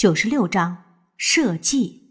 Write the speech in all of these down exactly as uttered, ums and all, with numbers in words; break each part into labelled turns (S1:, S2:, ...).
S1: 九十六章设计。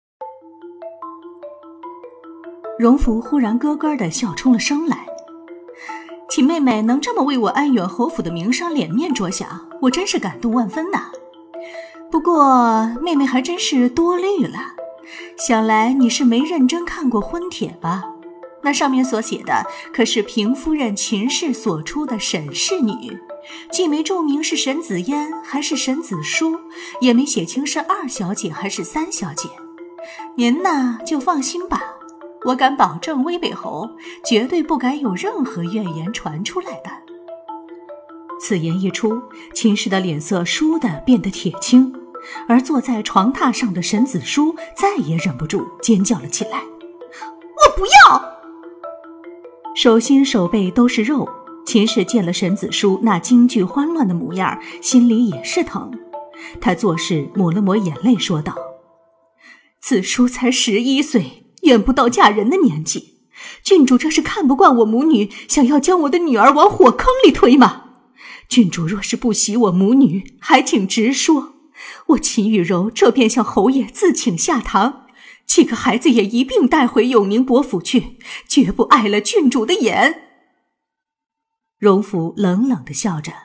S1: 荣福忽然咯咯地笑出了声来。秦妹妹能这么为我安远侯府的名声脸面着想，我真是感动万分呐。不过妹妹还真是多虑了，想来你是没认真看过婚帖吧？那上面所写的可是平夫人秦氏所出的沈氏女，既没注明是沈子嫣还是沈子舒，也没写清是二小姐还是三小姐。您呢就放心吧，我敢保证威北侯绝对不敢有任何怨言传出来的。此言一出，秦氏的脸色倏地变得铁青，而坐在床榻上的沈子舒再也忍不住尖叫了起来：我不要！手心手背都是肉，秦氏见了沈子舒那惊惧慌乱的模样，心里也是疼。他做事抹了抹眼泪说道：子舒才十一岁，远不到嫁人的年纪，郡主这是看不惯我母女，想要将我的女儿往火坑里推吗？郡主若是不喜我母女，还请直说，我秦玉柔这便向侯爷自请下堂，几个孩子也一并带回永宁伯府去，绝不碍了郡主的眼。荣福冷冷地笑着：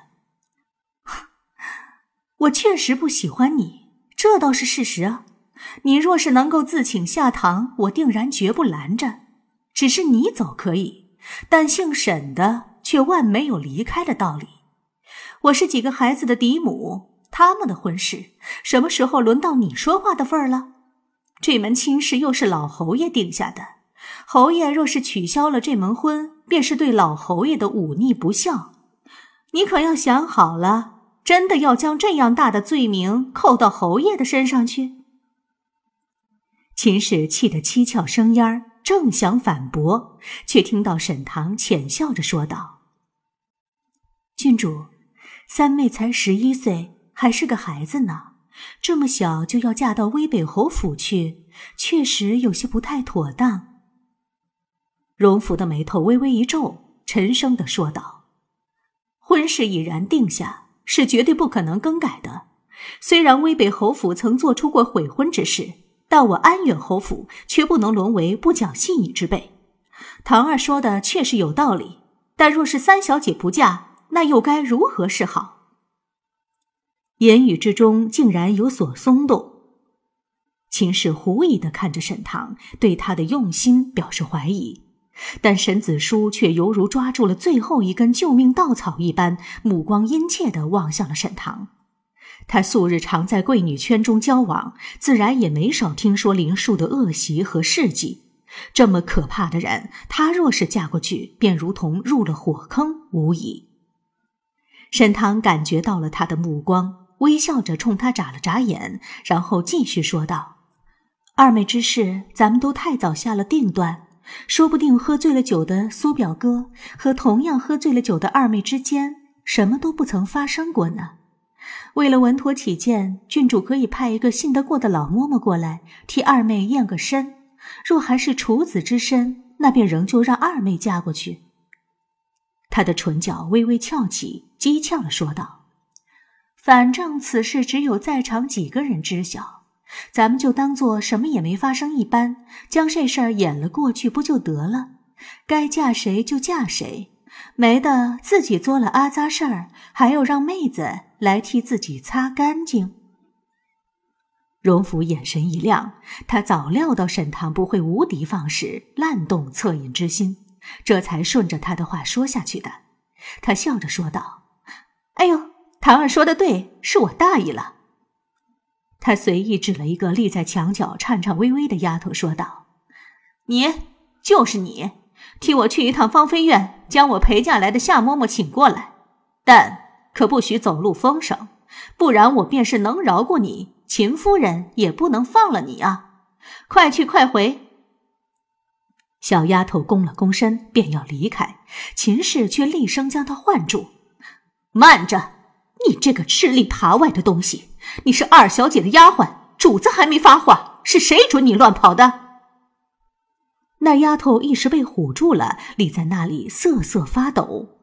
S1: 我确实不喜欢你，这倒是事实啊。你若是能够自请下堂，我定然绝不拦着，只是你走可以，但姓沈的却万没有离开的道理。我是几个孩子的嫡母，他们的婚事什么时候轮到你说话的份儿了？这门亲事又是老侯爷定下的，侯爷若是取消了这门婚，便是对老侯爷的忤逆不孝。你可要想好了，真的要将这样大的罪名扣到侯爷的身上去？秦氏气得七窍生烟，正想反驳，却听到沈棠浅笑着说道：郡主，三妹才十一岁，还是个孩子呢，这么小就要嫁到威北侯府去，确实有些不太妥当。荣福的眉头微微一皱，沉声地说道：婚事已然定下，是绝对不可能更改的。虽然威北侯府曾做出过悔婚之事，但我安远侯府却不能沦为不讲信义之辈。唐二说的确实有道理，但若是三小姐不嫁，那又该如何是好？言语之中竟然有所松动。秦氏狐疑地看着沈棠，对她的用心表示怀疑，但沈子舒却犹如抓住了最后一根救命稻草一般，目光殷切地望向了沈棠。他素日常在贵女圈中交往，自然也没少听说林树的恶习和事迹。这么可怕的人，他若是嫁过去，便如同入了火坑无疑。沈棠感觉到了他的目光，微笑着冲他眨了眨眼，然后继续说道：二妹之事咱们都太早下了定断，说不定喝醉了酒的苏表哥和同样喝醉了酒的二妹之间什么都不曾发生过呢。为了稳妥起见，郡主可以派一个信得过的老嬷嬷过来替二妹验个身，若还是处子之身，那便仍旧让二妹嫁过去。他的唇角微微翘起，讥诮地说道：反正此事只有在场几个人知晓，咱们就当作什么也没发生一般，将这事儿演了过去不就得了？该嫁谁就嫁谁，没的自己做了阿杂事儿，还要让妹子来替自己擦干净。荣福眼神一亮，他早料到沈棠不会无的放矢，滥动恻隐之心，这才顺着他的话说下去的。他笑着说道：哎呦，堂儿说的对，是我大意了。他随意指了一个立在墙角颤颤巍巍的丫头说道：你，就是你，替我去一趟芳菲院，将我陪嫁来的夏嬷嬷请过来，但可不许走漏风声，不然我便是能饶过你，秦夫人也不能放了你啊！快去快回！小丫头躬了躬身，便要离开，秦氏却厉声将她唤住：慢着，你这个吃里扒外的东西，你是二小姐的丫鬟，主子还没发话，是谁准你乱跑的？那丫头一时被唬住了，立在那里瑟瑟发抖。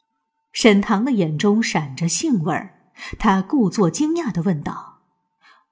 S1: 沈棠的眼中闪着兴味儿，她故作惊讶地问道：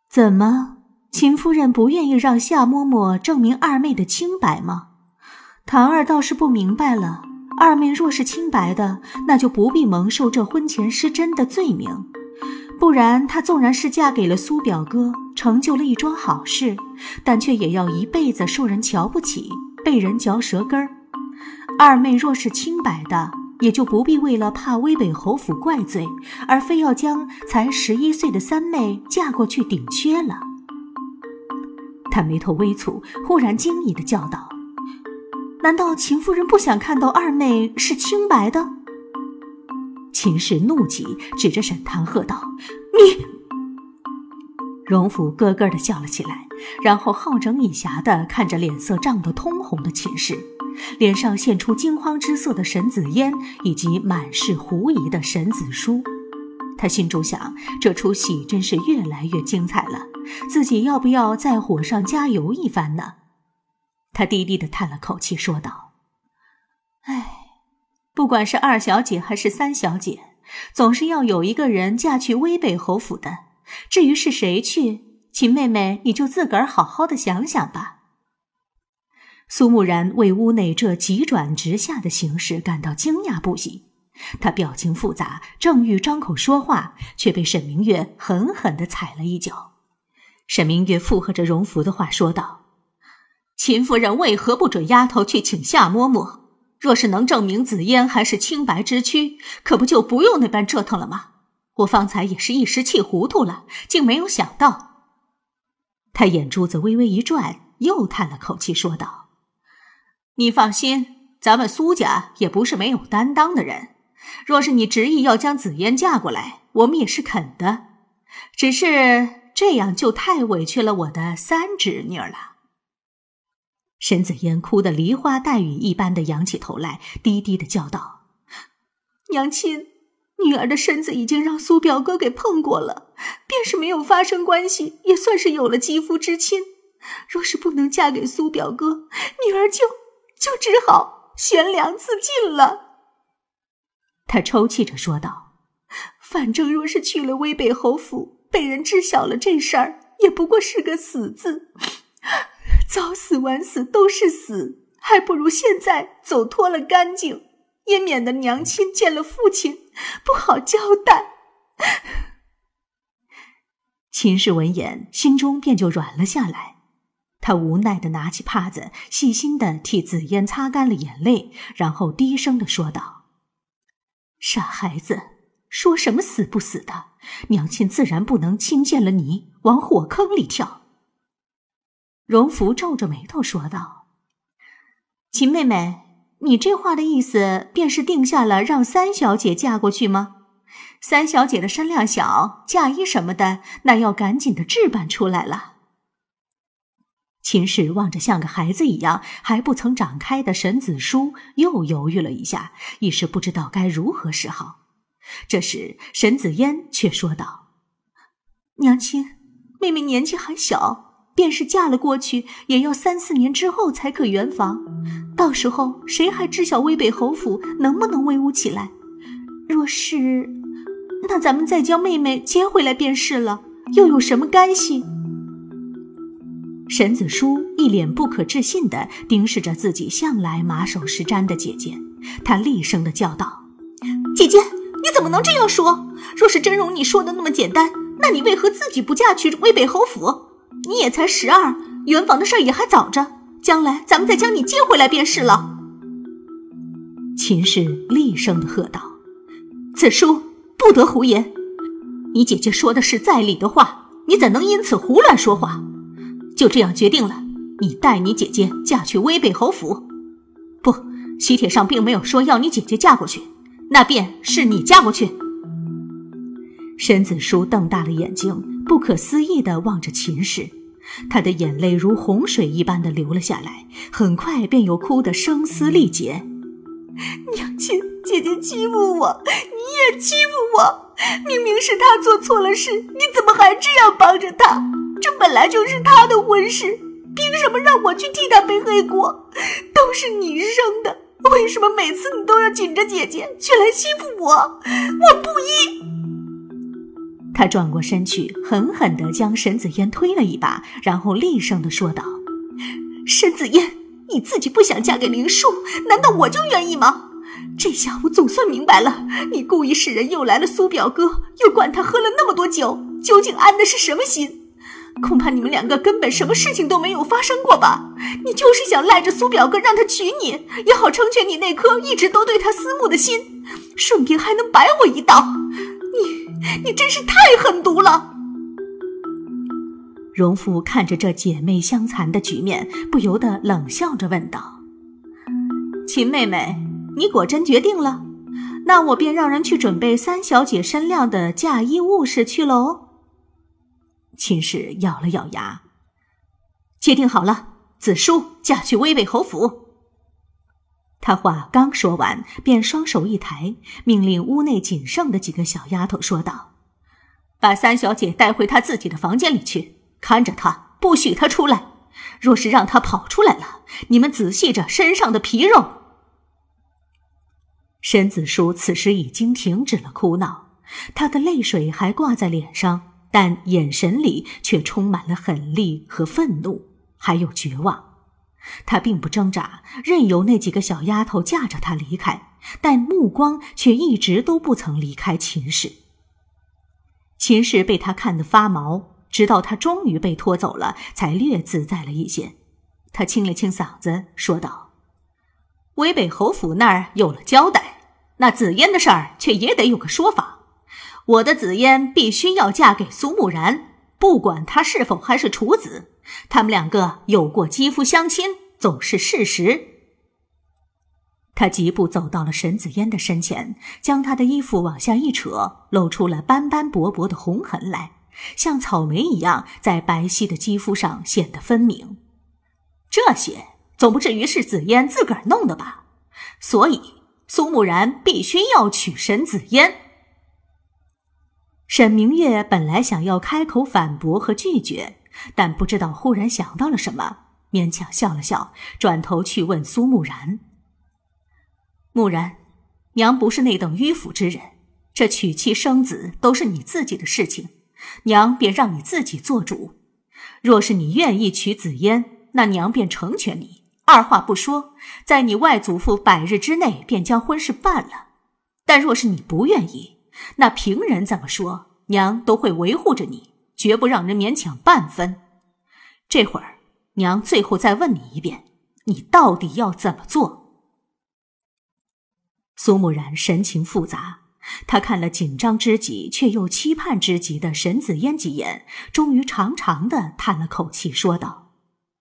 S1: 怎么，秦夫人不愿意让夏嬷嬷证明二妹的清白吗？堂儿倒是不明白了，二妹若是清白的，那就不必蒙受这婚前失贞的罪名。不然她纵然是嫁给了苏表哥，成就了一桩好事，但却也要一辈子受人瞧不起，被人嚼舌根儿。二妹若是清白的，也就不必为了怕威北侯府怪罪，而非要将才十一岁的三妹嫁过去顶缺了。他眉头微蹙，忽然惊异地叫道：难道秦夫人不想看到二妹是清白的？秦氏怒极，指着沈堂喝道：你！荣府咯咯地笑了起来，然后好整以暇地看着脸色涨得通红的秦氏，脸上现出惊慌之色的沈子嫣以及满是狐疑的沈子书。他心中想，这出戏真是越来越精彩了，自己要不要在火上加油一番呢？他低低地叹了口气说道：唉，不管是二小姐还是三小姐，总是要有一个人嫁去威北侯府的，至于是谁去，秦妹妹你就自个儿好好的想想吧。苏木然为屋内这急转直下的形势感到惊讶不已，他表情复杂，正欲张口说话，却被沈明月狠狠地踩了一脚。沈明月附和着荣福的话说道：秦夫人为何不准丫头去请夏嬷嬷？若是能证明紫嫣还是清白之躯，可不就不用那般折腾了吗？我方才也是一时气糊涂了，竟没有想到。他眼珠子微微一转，又叹了口气说道：你放心，咱们苏家也不是没有担当的人，若是你执意要将紫嫣嫁过来，我们也是肯的，只是这样就太委屈了我的三侄女了。沈子嫣哭得梨花带雨一般的仰起头来，低低的叫道：娘亲，女儿的身子已经让苏表哥给碰过了，便是没有发生关系，也算是有了肌肤之亲。若是不能嫁给苏表哥，女儿就就只好悬梁自尽了。他抽泣着说道：反正若是去了威北侯府，被人知晓了这事儿，也不过是个死字，早死晚死都是死，还不如现在走脱了干净，也免得娘亲见了父亲不好交代。秦氏闻言，心中便就软了下来。他无奈地拿起帕子，细心地替紫嫣擦干了眼泪，然后低声地说道：傻孩子，说什么死不死的，娘亲自然不能亲见了你往火坑里跳。荣福皱着眉头说道：秦妹妹，你这话的意思便是定下了让三小姐嫁过去吗？三小姐的身量小，嫁衣什么的，那要赶紧的置办出来了。秦氏望着像个孩子一样还不曾长开的沈子书，又犹豫了一下，一时不知道该如何是好。这时沈子嫣却说道：娘亲，妹妹年纪还小，便是嫁了过去，也要三四年之后才可圆房。到时候谁还知晓威北侯府能不能威武起来？若是……那咱们再将妹妹接回来便是了，又有什么干系？沈子书一脸不可置信地盯视着自己向来马首是瞻的姐姐，他厉声地叫道：姐姐，你怎么能这样说？若是真如你说的那么简单，那你为何自己不嫁去威北侯府？你也才十二，圆房的事也还早着，将来咱们再将你接回来便是了。秦氏厉声地喝道：子书，不得胡言！你姐姐说的是在理的话，你怎能因此胡乱说话？就这样决定了，你带你姐姐嫁去威北侯府。不，喜帖上并没有说要你姐姐嫁过去，那便是你嫁过去。沈子书瞪大了眼睛，不可思议地望着秦氏，他的眼泪如洪水一般地流了下来，很快便又哭得声嘶力竭。娘亲，姐姐欺负我，你也欺负我，明明是她做错了事，你怎么还这样帮着她？这本来就是她的婚事，凭什么让我去替她背黑锅？都是你生的，为什么每次你都要紧着姐姐，却来欺负我？我不依！ 他转过身去，狠狠地将沈子嫣推了一把，然后厉声地说道：沈子嫣，你自己不想嫁给林树，难道我就愿意吗？这下我总算明白了，你故意使人诱来了苏表哥，又管他喝了那么多酒，究竟安的是什么心？恐怕你们两个根本什么事情都没有发生过吧？你就是想赖着苏表哥让他娶你，也好成全你那颗一直都对他思慕的心，顺便还能摆我一道。你你真是太狠毒了。荣父看着这姐妹相残的局面，不由得冷笑着问道：秦妹妹，你果真决定了？那我便让人去准备三小姐身量的嫁衣物事去喽。秦氏咬了咬牙：决定好了，子舒嫁去威北侯府。他话刚说完，便双手一抬，命令屋内仅剩的几个小丫头说道：把三小姐带回她自己的房间里去，看着她，不许她出来。若是让她跑出来了，你们仔细着身上的皮肉。沈子舒此时已经停止了哭闹，她的泪水还挂在脸上，但眼神里却充满了狠戾和愤怒，还有绝望。她并不挣扎，任由那几个小丫头架着她离开，但目光却一直都不曾离开秦氏。秦氏被她看得发毛，直到她终于被拖走了，才略自在了一些。她清了清嗓子说道：威北侯府那儿有了交代，那紫嫣的事儿却也得有个说法。我的紫嫣必须要嫁给苏木然，不管她是否还是处子，他们两个有过肌肤相亲，总是事实。他疾步走到了沈子嫣的身前，将她的衣服往下一扯，露出了斑斑驳驳的红痕来，像草莓一样在白皙的肌肤上显得分明。这些总不至于是紫嫣自个儿弄的吧？所以苏木然必须要娶沈紫嫣。沈明月本来想要开口反驳和拒绝，但不知道忽然想到了什么，勉强笑了笑，转头去问苏木然：木然，娘不是那等迂腐之人，这娶妻生子都是你自己的事情，娘便让你自己做主。若是你愿意娶紫嫣，那娘便成全你，二话不说，在你外祖父百日之内便将婚事办了。但若是你不愿意，那凭人怎么说，娘都会维护着你，绝不让人勉强半分。这会儿，娘最后再问你一遍，你到底要怎么做？苏木然神情复杂，他看了紧张之极却又期盼之极的沈子嫣几眼，终于长长地叹了口气说道：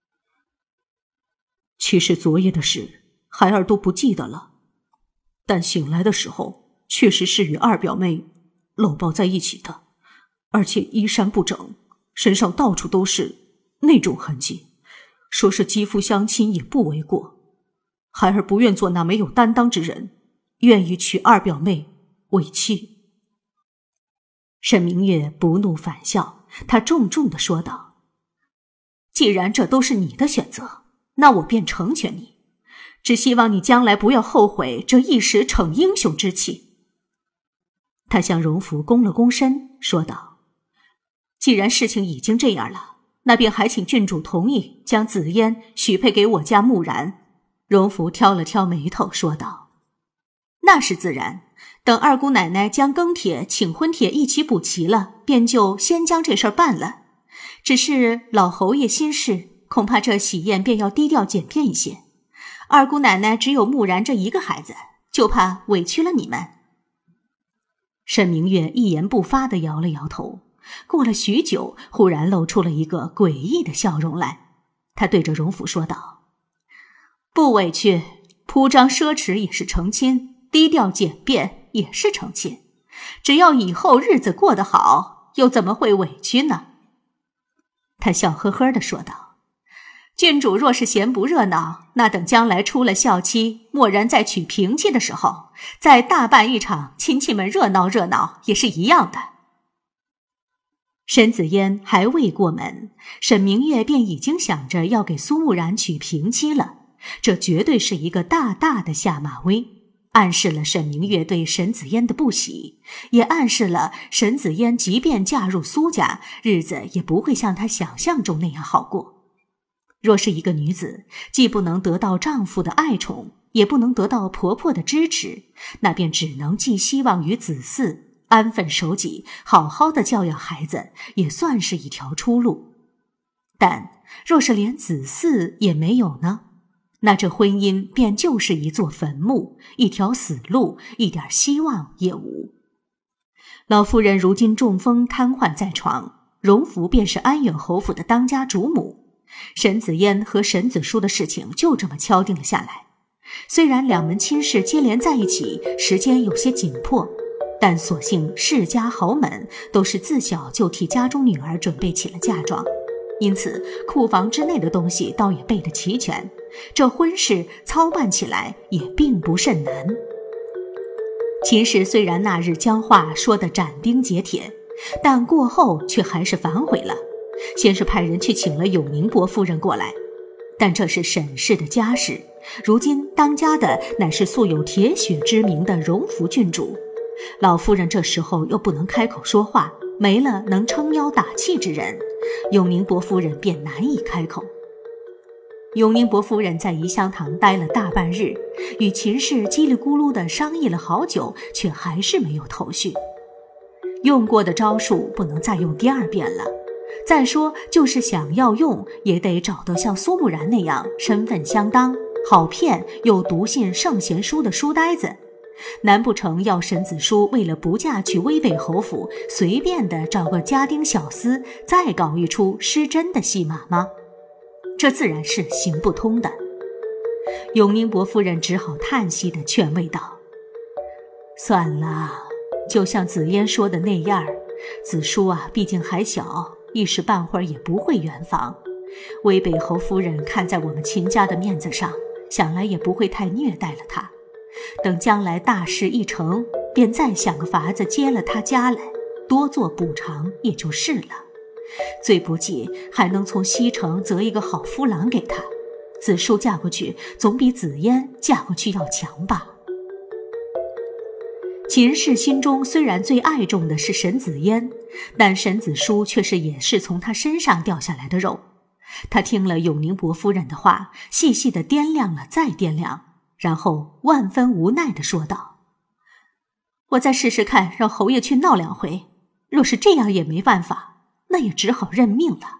S1: 其实昨夜的事孩儿都不记得了，但醒来的时候确实是与二表妹搂抱在一起的，而且衣衫不整，身上到处都是那种痕迹，说是肌肤相亲也不为过。孩儿不愿做那没有担当之人，愿意娶二表妹为妻。沈明月不怒反笑，他重重地说道：既然这都是你的选择，那我便成全你，只希望你将来不要后悔这一时逞英雄之气。他向荣福躬了躬身说道：既然事情已经这样了，那便还请郡主同意将紫嫣许配给我家木然。荣福挑了挑眉头说道：那是自然，等二姑奶奶将庚帖请婚帖一起补齐了，便就先将这事儿办了。只是老侯爷心事，恐怕这喜宴便要低调简便一些。二姑奶奶只有木然这一个孩子，就怕委屈了你们。沈明月一言不发地摇了摇头，过了许久，忽然露出了一个诡异的笑容来。他对着荣府说道：不委屈，铺张奢侈也是成亲，低调简便也是成亲，只要以后日子过得好，又怎么会委屈呢？他笑呵呵地说道：郡主若是嫌不热闹，那等将来出了孝期，蓦然再娶平妻的时候，再大办一场，亲戚们热闹热闹也是一样的。沈子嫣还未过门，沈明月便已经想着要给苏木然娶平妻了，这绝对是一个大大的下马威。 暗示了沈明月对沈子嫣的不喜，也暗示了沈子嫣即便嫁入苏家，日子也不会像她想象中那样好过。若是一个女子，既不能得到丈夫的爱宠，也不能得到婆婆的支持，那便只能寄希望于子嗣，安分守己，好好的教养孩子，也算是一条出路。但若是连子嗣也没有呢？那这婚姻便就是一座坟墓，一条死路，一点希望也无。老夫人如今中风瘫痪在床，荣福便是安远侯府的当家主母。沈子嫣和沈子书的事情就这么敲定了下来。虽然两门亲事接连在一起，时间有些紧迫，但所幸世家豪门都是自小就替家中女儿准备起了嫁妆，因此库房之内的东西倒也备得齐全，这婚事操办起来也并不甚难。秦氏虽然那日将话说得斩钉截铁，但过后却还是反悔了，先是派人去请了永宁伯夫人过来，但这是沈氏的家事，如今当家的乃是素有铁血之名的荣福郡主，老夫人这时候又不能开口说话，没了能撑腰打气之人，永宁伯夫人便难以开口。永宁伯夫人在怡香堂待了大半日，与秦氏叽里咕噜地商议了好久，却还是没有头绪。用过的招数不能再用第二遍了，再说就是想要用，也得找到像苏慕然那样身份相当、好骗又笃信圣贤书的书呆子。难不成要沈子书为了不嫁去威北侯府，随便的找个家丁小厮，再搞一出失贞的戏码吗？这自然是行不通的。永宁伯夫人只好叹息地劝慰道：算了，就像紫嫣说的那样，子书啊毕竟还小，一时半会儿也不会圆房。威北侯夫人看在我们秦家的面子上，想来也不会太虐待了他。等将来大事一成，便再想个法子接了他家来，多做补偿也就是了。最不济还能从西城择一个好夫郎给他，子书嫁过去总比紫嫣嫁过去要强吧。秦氏心中虽然最爱重的是沈子嫣，但沈子书却是也是从他身上掉下来的肉。他听了永宁伯夫人的话，细细地掂量了再掂量，然后万分无奈地说道：我再试试看，让侯爷去闹两回，若是这样也没办法，那也只好认命了。